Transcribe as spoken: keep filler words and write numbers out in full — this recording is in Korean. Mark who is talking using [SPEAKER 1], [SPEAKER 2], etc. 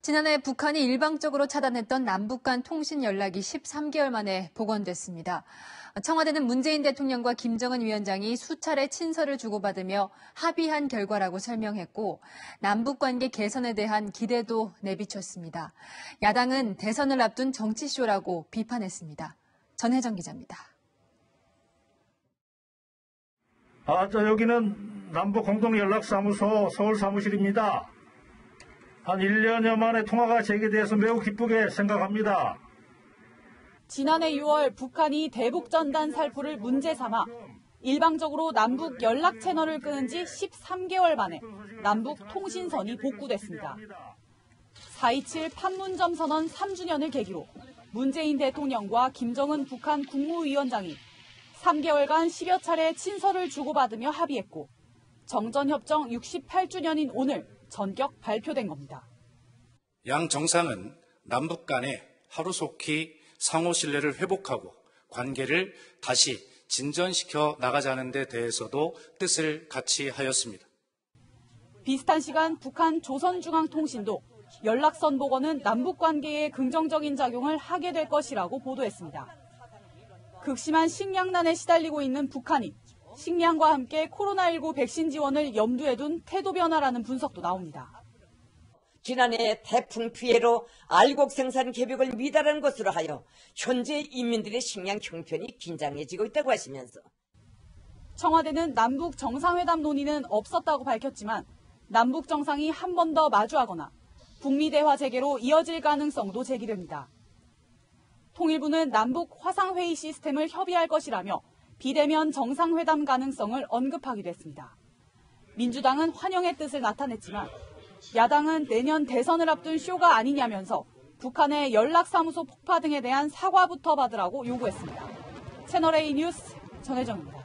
[SPEAKER 1] 지난해 북한이 일방적으로 차단했던 남북 간 통신 연락이 십삼 개월 만에 복원됐습니다. 청와대는 문재인 대통령과 김정은 위원장이 수차례 친서를 주고받으며 합의한 결과라고 설명했고 남북 관계 개선에 대한 기대도 내비쳤습니다. 야당은 대선을 앞둔 정치쇼라고 비판했습니다. 전혜정 기자입니다.
[SPEAKER 2] 아, 저 여기는 남북공동연락사무소 서울사무실입니다. 한 일 년여 만에 통화가 재개돼서 매우 기쁘게 생각합니다.
[SPEAKER 3] 지난해 유월 북한이 대북전단 살포를 문제 삼아 일방적으로 남북 연락 채널을 끊은 지 십삼 개월 만에 남북 통신선이 복구됐습니다. 사 이칠 판문점 선언 삼 주년을 계기로 문재인 대통령과 김정은 북한 국무위원장이 삼 개월간 십여 차례 친서를 주고받으며 합의했고 정전협정 육십팔 주년인 오늘 전격 발표된 겁니다.
[SPEAKER 4] 양 정상은 남북 간에 하루속히 상호 신뢰를 회복하고 관계를 다시 진전시켜 나가자는 데 대해서도 뜻을 같이 하였습니다.
[SPEAKER 3] 비슷한 시간 북한 조선중앙통신도 연락선 복원은 남북 관계에 긍정적인 작용을 하게 될 것이라고 보도했습니다. 극심한 식량난에 시달리고 있는 북한이 식량과 함께 코로나십구 백신 지원을 염두에 둔 태도 변화라는 분석도 나옵니다.
[SPEAKER 5] 지난해 태풍 피해로 알곡 생산 계획을 미달한 것으로 하여 현재 인민들의 식량 형편이 긴장해지고 있다고 하시면서
[SPEAKER 3] 청와대는 남북 정상회담 논의는 없었다고 밝혔지만 남북 정상이 한 번 더 마주하거나 북미 대화 재개로 이어질 가능성도 제기됩니다. 통일부는 남북 화상회의 시스템을 협의할 것이라며 비대면 정상회담 가능성을 언급하기도 했습니다. 민주당은 환영의 뜻을 나타냈지만 야당은 내년 대선을 앞둔 쇼가 아니냐면서 북한의 연락사무소 폭파 등에 대한 사과부터 받으라고 요구했습니다. 채널A 뉴스 전혜정입니다.